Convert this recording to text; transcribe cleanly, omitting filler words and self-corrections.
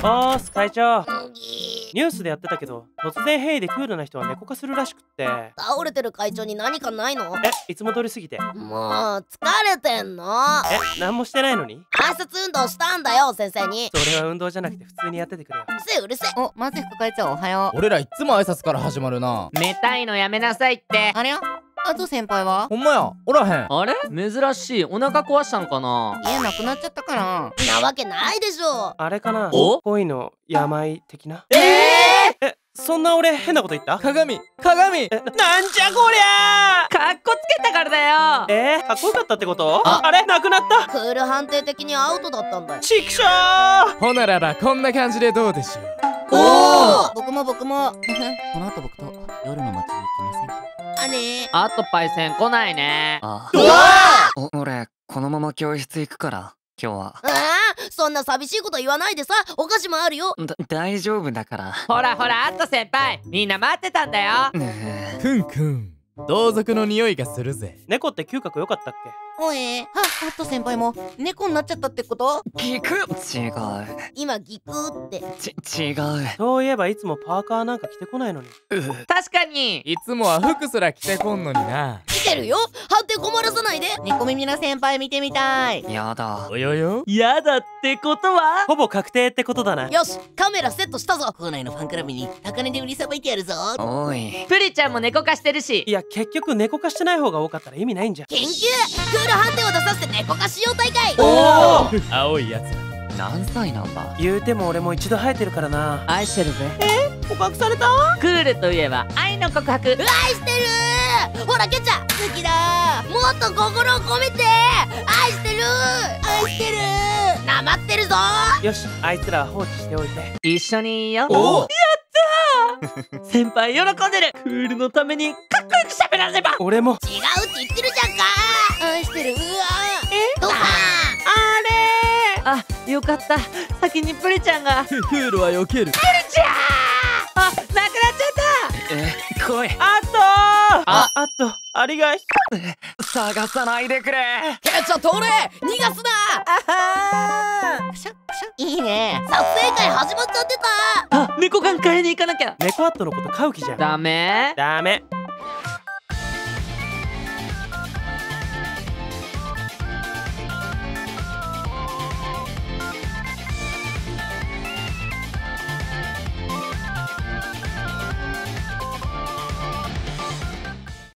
おーす会長。ニュースでやってたけど、突然変異でクールな人は猫化するらしくって。 倒れてる会長に何かないの？ いつも通り過ぎて。 もう疲れてんの？ 何もしてないのに？ 挨拶運動したんだよ先生に。 それは運動じゃなくて普通にやっててくれよ。 うるせえ。 お、マジ副会長おはよう。 俺らいつも挨拶から始まるな。 めたいのやめなさいって。 あれや、あと先輩は？ ほんまや、おらへん。 あれ珍しい。お腹壊したんかな。 家なくなっちゃったかな。 なわけないでしょ。 あれかな、 お恋の病的な。そんな俺変なこと言った？ 鏡なんじゃこりゃー。 かっこつけたからだよ。 かっこよかったってこと？あれなくなった。 クール判定的にアウトだったんだよ。 ちくしょー。 ほならばこんな感じでどうでしょう。 おお、 僕もこの後僕と夜の街に行きませんか？ あとパイセン来ないね。 俺このまま教室行くから今日は。 そんな寂しいこと言わないでさ。お菓子もあるよ。 大丈夫だから。 ほらほら、あと先輩みんな待ってたんだよ。 ねくんくん、同族の匂いがするぜ。 猫って嗅覚良かったっけ？ おい、あと先輩も猫になっちゃったってこと？ ギク違う。 今ギクって違う。 そういえばいつもパーカーなんか着てこないのに。 確かに。 いつもは服すら着てこんのにな。 来てるよ。判定困らさないで。 猫耳の先輩見てみたい。 やだ。 およよ。 やだってことはほぼ確定ってことだな。 よし、カメラセットしたぞ。 校内のファンクラブに高値で売りさばいてやるぞ。 おい。 プリちゃんも猫化してるし。 いや結局猫化してない方が多かったら意味ないんじゃん。 研究クール判定を出させて猫化しよう大会。 おお青いやつ。 何歳なんだ。 言うても俺も一度生えてるからな。 愛してるぜ。 告白された？ クールといえば愛の告白。 愛してる。ほらケンちゃん好きだ。もっと心を込めて愛してる。愛してる。なまってるぞ。 よし、あいつらは放置しておいて。 一緒にいいよ。 お先輩喜んでる。クールのためにかっこよく喋らねば。 俺も。 違うって言ってるじゃんか。愛してる。うわドカーン。 あ、よかった。先にプリちゃんが。 クールは避ける。 あ、なくなっちゃった。 来い。 あとありがい。 探さないでくれ。 ケンちゃん通れ。逃がすな。 くしゃくしゃ。いいね。 撮影会始まっちゃってた。 あ、猫缶買いに行かなきゃ。 猫アットのこと飼う気じゃん。 ダメ。 ダメ。